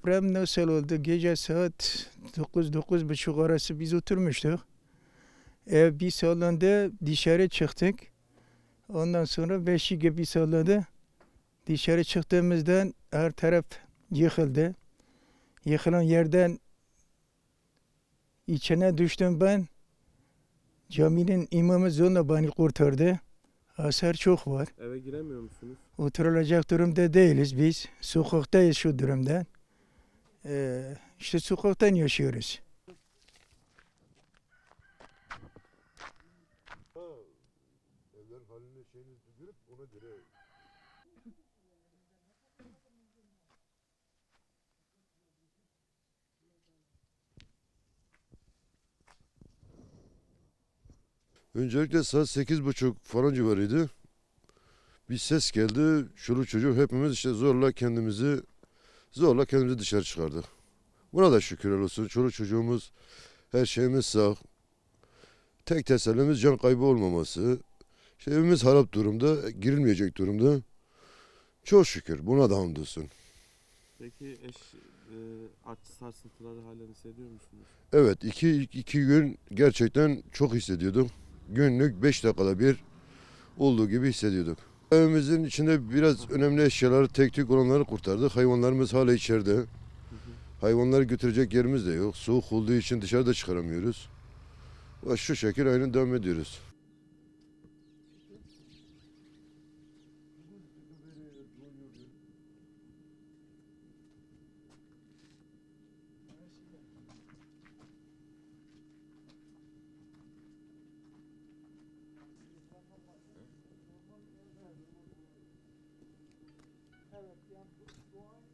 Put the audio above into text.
Deprem nasıl oldu? Gece saat 9-9:30 arası biz oturmuştuk. Ev bir sallandı, dışarı çıktık. Ondan sonra 5 gibi salladı. Dışarı çıktığımızdan her taraf yıkıldı. Yıkılan yerden içine düştüm ben. Caminin imamı zorla beni kurtardı. Hasar çok var. Eve giremiyor musunuz? Oturulacak durumda değiliz biz. Sokaktayız şu durumda. İşte sokaktan yaşıyoruz. Evlerin halini şeyini görüp ona göre. Öncelikle saat 8:30 falan civarıydı. Bir ses geldi. Çoluk çocuk hepimiz işte zorla kendimizi dışarı çıkardık. Buna da şükürler olsun. Çoluk çocuğumuz, her şeyimiz sağ. Tek tesellimiz can kaybı olmaması. İşte evimiz harap durumda, girilmeyecek durumda. Çok şükür. Buna da hamdolsun. Peki aç sarsıntıları halen hissediyor musunuz? Evet, iki gün gerçekten çok hissediyorduk. Günlük 5 dakikada bir olduğu gibi hissediyorduk. Evimizin içinde biraz önemli eşyaları, tek tük olanları kurtardık. Hayvanlarımız hala içeride. Hı hı. Hayvanları götürecek yerimiz de yok. Soğuk olduğu için dışarıda çıkaramıyoruz. Ve şu şekil aynen devam ediyoruz. Evet, yani bu